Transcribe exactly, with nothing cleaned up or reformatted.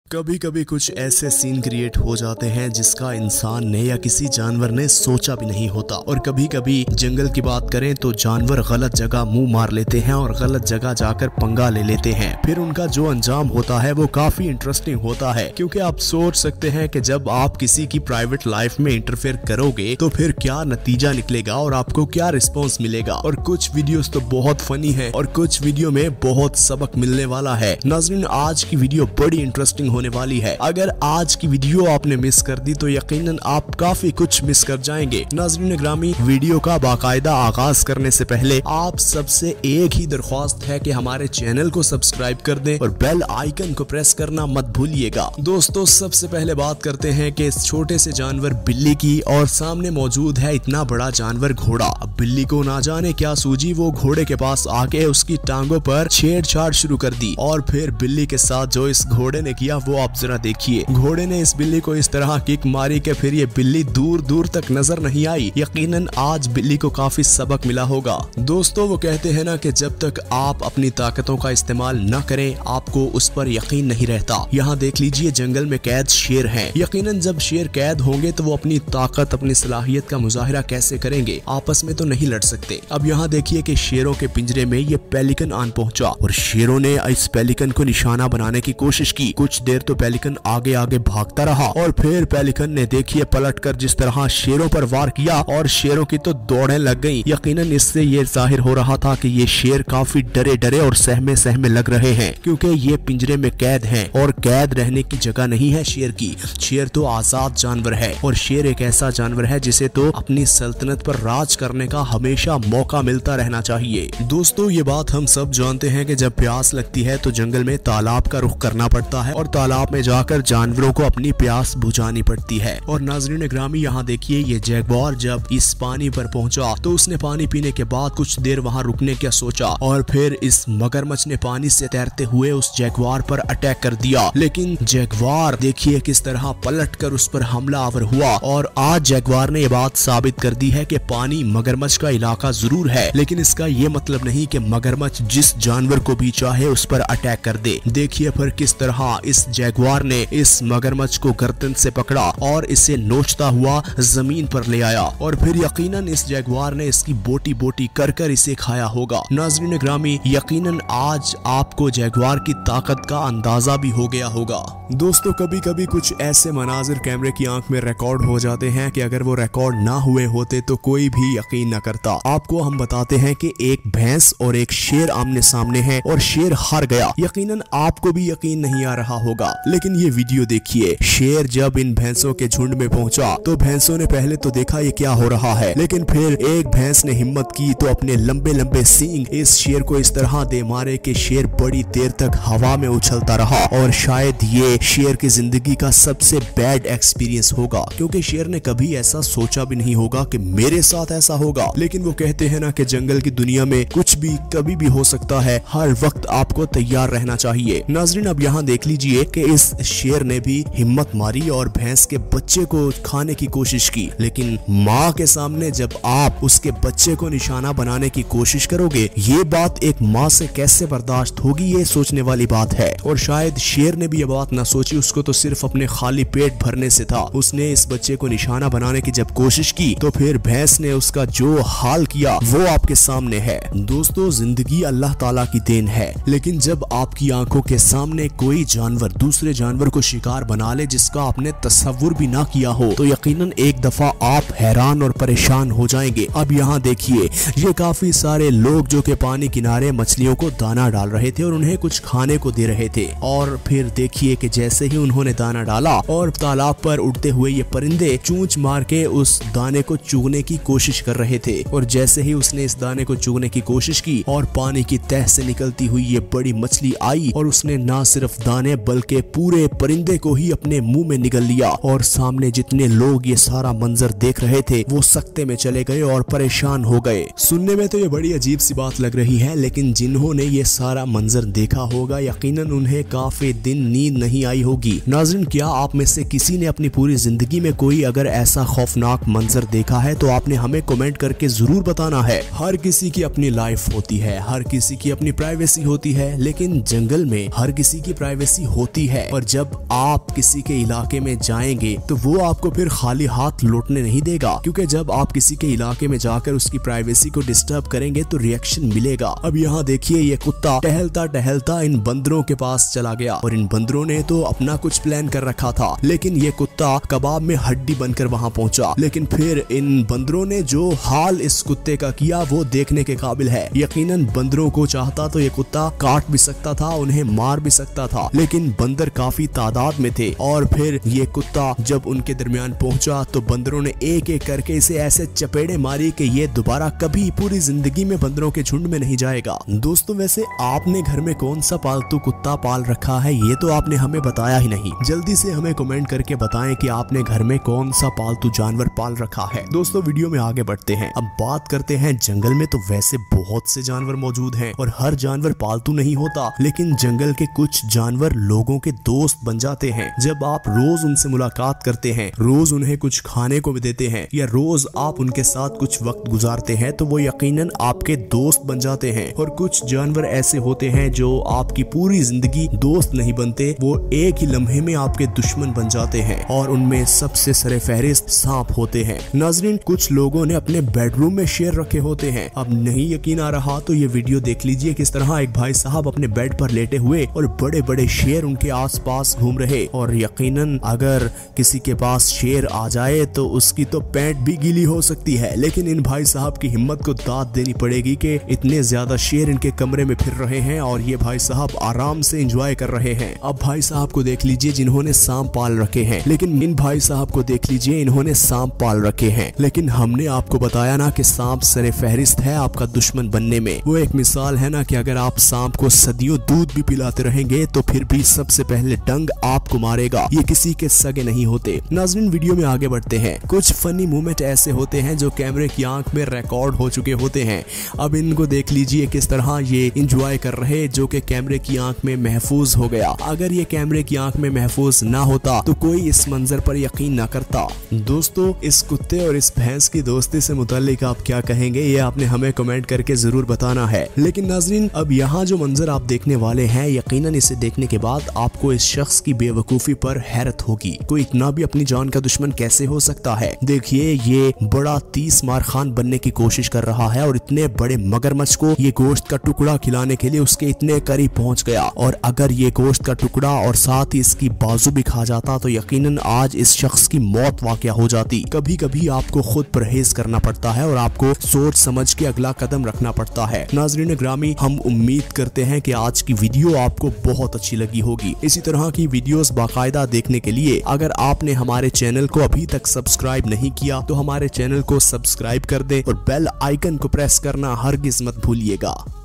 कभी कभी कुछ ऐसे सीन क्रिएट हो जाते हैं जिसका इंसान ने या किसी जानवर ने सोचा भी नहीं होता। और कभी कभी जंगल की बात करें तो जानवर गलत जगह मुंह मार लेते हैं और गलत जगह जाकर पंगा ले लेते हैं। फिर उनका जो अंजाम होता है वो काफी इंटरेस्टिंग होता है, क्योंकि आप सोच सकते हैं कि जब आप किसी की प्राइवेट लाइफ में इंटरफेयर करोगे तो फिर क्या नतीजा निकलेगा और आपको क्या रिस्पॉन्स मिलेगा। और कुछ वीडियोस तो बहुत फनी है और कुछ वीडियो में बहुत सबक मिलने वाला है। नाज़रीन, आज की वीडियो बड़ी इंटरेस्टिंग होने वाली है। अगर आज की वीडियो आपने मिस कर दी तो यकीनन आप काफी कुछ मिस कर जाएंगे। नाज़रीन ग्रामी, वीडियो का बाकायदा आगाज करने से पहले आप सबसे एक ही दरख्वास्त है कि हमारे चैनल को सब्सक्राइब कर दें और बेल आइकन को प्रेस करना मत भूलिएगा। दोस्तों, सबसे पहले बात करते हैं कि इस छोटे से जानवर बिल्ली की, और सामने मौजूद है इतना बड़ा जानवर घोड़ा। अब बिल्ली को ना जाने क्या सूझी, वो घोड़े के पास आके उसकी टांगों पर छेड़छाड़ शुरू कर दी। और फिर बिल्ली के साथ जो इस घोड़े ने किया वो आप जरा देखिए। घोड़े ने इस बिल्ली को इस तरह किक मारी कि फिर ये बिल्ली दूर दूर तक नजर नहीं आई। यकीनन आज बिल्ली को काफी सबक मिला होगा। दोस्तों, वो कहते हैं ना कि जब तक आप अपनी ताकतों का इस्तेमाल न करें आपको उस पर यकीन नहीं रहता। यहाँ देख लीजिए, जंगल में कैद शेर हैं। यकीनन जब शेर कैद होंगे तो वो अपनी ताकत, अपनी सलाहियत का मुजाहिरा कैसे करेंगे? आपस में तो नहीं लड़ सकते। अब यहाँ देखिए कि शेरों के पिंजरे में ये पेलिकन आन पहुंचा और शेरों ने इस पेलिकन को निशाना बनाने की कोशिश की। कुछ देर तो पेलिकन आगे आगे भागता रहा और फिर पेलिकन ने देखिए पलटकर जिस तरह शेरों पर वार किया और शेरों की तो दौड़ें लग गईं। यकीनन इससे ये जाहिर हो रहा था कि ये शेर काफी डरे डरे और सहमे सहमे लग रहे हैं, क्योंकि ये पिंजरे में कैद हैं और कैद रहने की जगह नहीं है शेर की। शेर तो आजाद जानवर है और शेर एक ऐसा जानवर है जिसे तो अपनी सल्तनत पर राज करने का हमेशा मौका मिलता रहना चाहिए। दोस्तों, ये बात हम सब जानते हैं कि जब प्यास लगती है तो जंगल में तालाब का रुख करना पड़ता है और तालाब में जाकर जानवरों को अपनी प्यास बुझानी पड़ती है। और नाज़रीन ग्रामी, यहाँ देखिए, ये जैगुआर जब इस पानी पर पहुंचा तो उसने पानी पीने के बाद कुछ देर वहां रुकने का सोचा और फिर इस मगरमच्छ ने पानी से तैरते हुए उस जैगुआर पर अटैक कर दिया। लेकिन जैगुआर देखिए किस तरह पलटकर उस पर हमलावर हुआ। और आज जैगुआर ने ये बात साबित कर दी है कि पानी मगरमच्छ का इलाका जरूर है, लेकिन इसका ये मतलब नहीं कि मगरमच्छ जिस जानवर को भी चाहे उस पर अटैक कर दे। देखिए फिर किस तरह इस जैगुआर ने इस मगरमच्छ को गर्दन से पकड़ा और इसे नोचता हुआ जमीन पर ले आया और फिर यकीनन इस जैगुआर ने इसकी बोटी बोटी कर कर इसे खाया होगा। नाज़रीन ग्रामी, यकीनन आज आपको जैगुआर की ताकत का अंदाजा भी हो गया होगा। दोस्तों, कभी कभी कुछ ऐसे मनाजिर कैमरे की आंख में रिकॉर्ड हो जाते हैं कि अगर वो रिकॉर्ड ना हुए होते तो कोई भी यकीन न करता। आपको हम बताते हैं कि एक भैंस और एक शेर आमने सामने है और शेर हार गया। यकीनन आपको भी यकीन नहीं आ रहा होगा, लेकिन ये वीडियो देखिए। शेर जब इन भैंसों के झुंड में पहुंचा तो भैंसों ने पहले तो देखा ये क्या हो रहा है, लेकिन फिर एक भैंस ने हिम्मत की तो अपने लंबे लंबे सींग इस शेर को इस तरह दे मारे कि शेर बड़ी देर तक हवा में उछलता रहा। और शायद ये शेर की जिंदगी का सबसे बैड एक्सपीरियंस होगा, क्योंकि शेर ने कभी ऐसा सोचा भी नहीं होगा कि मेरे साथ ऐसा होगा। लेकिन वो कहते हैं ना कि जंगल की दुनिया में कुछ भी कभी भी हो सकता है, हर वक्त आपको तैयार रहना चाहिए। नाज़रीन, अब यहाँ देख लीजिए कि इस शेर ने भी हिम्मत मारी और भैंस के बच्चे को खाने की कोशिश की, लेकिन माँ के सामने जब आप उसके बच्चे को निशाना बनाने की कोशिश करोगे, ये बात एक माँ से कैसे बर्दाश्त होगी, ये सोचने वाली बात है। और शायद शेर ने भी ये बात ना सोची, उसको तो सिर्फ अपने खाली पेट भरने से था। उसने इस बच्चे को निशाना बनाने की जब कोशिश की तो फिर भैंस ने उसका जो हाल किया वो आपके सामने है। दोस्तों, जिंदगी अल्लाह ताला की देन है, लेकिन जब आपकी आंखों के सामने कोई जानवर दूसरे जानवर को शिकार बना ले जिसका आपने तस्वुर भी ना किया हो तो यकीनन एक दफा आप हैरान और परेशान हो जाएंगे। अब यहाँ देखिए, ये काफी सारे लोग जो के पानी किनारे मछलियों को दाना डाल रहे थे और उन्हें कुछ खाने को दे रहे थे। और फिर देखिए कि जैसे ही उन्होंने दाना डाला और तालाब पर उड़ते हुए ये परिंदे चूंच मार के उस दाने को चुगने की कोशिश कर रहे थे। और जैसे ही उसने इस दाने को चुगने की कोशिश की और पानी की तह से निकलती हुई ये बड़ी मछली आई और उसने ना सिर्फ दाने बल्कि पूरे परिंदे को ही अपने मुंह में निगल लिया। और सामने जितने लोग ये सारा मंजर देख रहे थे वो सकते में चले गए और परेशान हो गए। सुनने में तो ये बड़ी अजीब सी बात लग रही है, लेकिन जिन्होंने ये सारा मंजर देखा होगा यकीनन उन्हें काफी दिन नींद नहीं आई होगी। नाज़रीन, क्या आप में से किसी ने अपनी पूरी जिंदगी में कोई अगर ऐसा खौफनाक मंजर देखा है तो आपने हमें कमेंट करके जरूर बताना है। हर किसी की अपनी लाइफ होती है, हर किसी की अपनी प्राइवेसी होती है, लेकिन जंगल में हर किसी की प्राइवेसी होती होती है, और जब आप किसी के इलाके में जाएंगे तो वो आपको फिर खाली हाथ लौटने नहीं देगा, क्योंकि जब आप किसी के इलाके में जाकर उसकी प्राइवेसी को डिस्टर्ब करेंगे तो रिएक्शन मिलेगा। अब यहाँ देखिए, ये कुत्ता टहलता टहलता इन बंदरों के पास चला गया, और इन बंदरों ने तो अपना कुछ प्लान कर रखा था, लेकिन ये कुत्ता कबाब में हड्डी बनकर वहां पहुंचा। लेकिन फिर इन बंदरों ने जो हाल इस कुत्ते का किया वो देखने के काबिल है। यकीनन बंदरों को चाहता तो ये कुत्ता काट भी सकता था, उन्हें मार भी सकता था, लेकिन बंदर काफी तादाद में थे, और फिर ये कुत्ता जब उनके दरमियान पहुंचा तो बंदरों ने एक एक करके इसे ऐसे चपेड़े मारी कि ये दोबारा कभी पूरी जिंदगी में बंदरों के झुंड में नहीं जाएगा। दोस्तों, वैसे आपने घर में कौन सा पालतू कुत्ता पाल रखा है, ये तो आपने हमें बताया ही नहीं। जल्दी से हमें कमेंट करके बताएं कि आपने घर में कौन सा पालतू जानवर पाल रखा है। दोस्तों, वीडियो में आगे बढ़ते हैं। अब बात करते हैं जंगल में तो वैसे बहुत से जानवर मौजूद हैं, और हर जानवर पालतू नहीं होता, लेकिन जंगल के कुछ जानवर लोगों के दोस्त बन जाते हैं। जब आप रोज उनसे मुलाकात करते हैं, रोज उन्हें कुछ खाने को भी देते हैं, या रोज आप उनके साथ कुछ वक्त गुजारते हैं, तो वो यकीनन आपके दोस्त बन जाते हैं। और कुछ जानवर ऐसे होते हैं जो आपकी पूरी जिंदगी दोस्त नहीं बनते, वो एक ही लम्हे में आपके दुश्मन बन जाते हैं, और उनमें सबसे सरे फहरिस्त सांप होते हैं। नाज़रीन, कुछ लोगों ने अपने बेडरूम में शेर रखे होते हैं। अब नहीं यकीन आ रहा तो ये वीडियो देख लीजिए, किस तरह एक भाई साहब अपने बेड पर लेटे हुए और बड़े बड़े शेर उनके आसपास घूम रहे। और यकीनन अगर किसी के पास शेर आ जाए तो उसकी तो पैंट भी गीली हो सकती है, लेकिन इन भाई साहब की हिम्मत को दाद देनी पड़ेगी कि इतने ज्यादा शेर इनके कमरे में फिर रहे हैं, और ये भाई साहब आराम से एंजॉय कर रहे हैं। अब भाई साहब को देख लीजिए जिन्होंने सांप पाल रखे हैं, लेकिन इन भाई साहब को देख लीजिए इन्होंने सांप पाल रखे हैं, लेकिन हमने आपको बताया ना कि सांप सरे फहरिस्त है आपका दुश्मन बनने में। वो एक मिसाल है ना कि अगर आप सांप को सदियों दूध भी पिलाते रहेंगे तो फिर भी सबसे पहले डंग आपको मारेगा, ये किसी के सगे नहीं होते। नाज़रीन, वीडियो में आगे बढ़ते हैं। कुछ फनी मोमेंट ऐसे होते हैं जो कैमरे की आंख में रिकॉर्ड हो चुके होते हैं। अब इनको देख लीजिए किस तरह ये एंजॉय कर रहे, जो कि कैमरे की आंख में महफूज हो गया। अगर ये कैमरे की आंख में महफूज ना होता तो कोई इस मंजर पर यकीन ना करता। दोस्तों, इस कुत्ते और इस भैंस की दोस्ती से मुताल्लिक आप क्या कहेंगे, ये आपने हमें कमेंट करके जरूर बताना है। लेकिन नाज़रीन, अब यहाँ जो मंजर आप देखने वाले हैं, यकीनन इसे देखने के बाद आपको इस शख्स की बेवकूफी पर हैरत होगी। कोई इतना भी अपनी जान का दुश्मन कैसे हो सकता है। देखिए, ये बड़ा तीस मार खान बनने की कोशिश कर रहा है, और इतने बड़े मगरमच्छ को ये गोश्त का टुकड़ा खिलाने के लिए उसके इतने करीब पहुंच गया। और अगर ये गोश्त का टुकड़ा और साथ ही इसकी बाजू भी खा जाता तो यकीनन आज इस शख्स की मौत वाक़या हो जाती। कभी कभी आपको खुद परहेज करना पड़ता है और आपको सोच समझ के अगला कदम रखना पड़ता है। नाज़रीन ग्रामी, हम उम्मीद करते हैं कि आज की वीडियो आपको बहुत अच्छी लगी होगी। इसी तरह की वीडियोस बाकायदा देखने के लिए अगर आपने हमारे चैनल को अभी तक सब्सक्राइब नहीं किया तो हमारे चैनल को सब्सक्राइब कर दे और बेल आइकन को प्रेस करना हरगिज मत भूलिएगा।